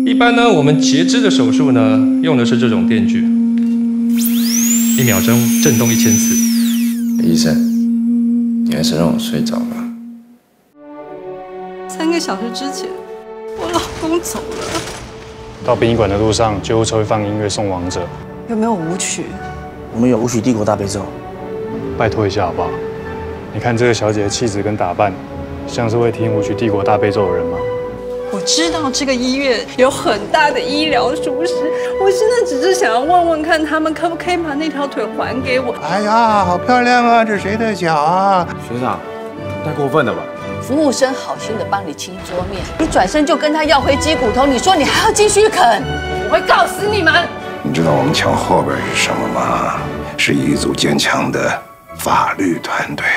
一般呢，我们截肢的手术呢，用的是这种电锯，1秒钟震动1000次。 医生，你还是让我睡着吧。 3个小时之前，我老公走了。 到殡仪馆的路上，救护车会放音乐送亡者。 有没有舞曲？ 我们有舞曲帝国大悲咒。 拜托一下好不好？你看这个小姐的气质跟打扮，像是会听舞曲帝国大悲咒的人吗？ 我知道这个医院有很大的医疗疏失，我现在只是想要问问看，他们可不可以把那条腿还给我？ 哎呀，好漂亮啊！这谁的脚啊？ 学长，太过分了吧！ 服务生好心的帮你清桌面，你转身就跟他要回鸡骨头，你说你还要继续啃，我会告死你们！ 你知道我们墙后边是什么吗？是一组坚强的法律团队。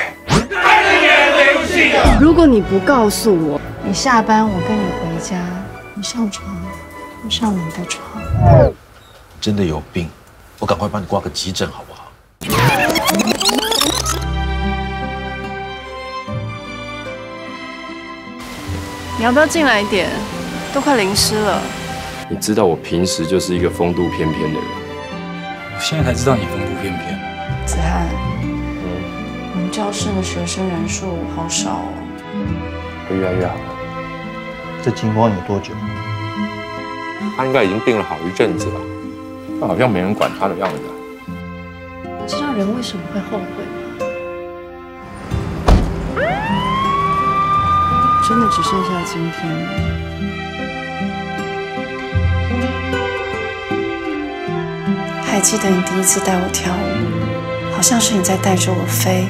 如果你不告诉我， 你下班我跟你回家，你上床，我上你的床。 真的有病，我赶快帮你挂个急诊好不好？ 你要不要进来一点？都快淋湿了。 你知道我平时就是一个风度翩翩的人。 我现在才知道你风度翩翩。 子涵，我们教室的学生人数好少哦。 会越来越好。 这情况有多久？ 他应该已经病了好一阵子了，但好像没人管他的样子。 你知道人为什么会后悔吗？真的只剩下今天了。还记得你第一次带我跳舞，好像是你在带着我飞。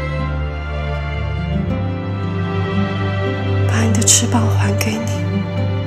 把你的翅膀还给你。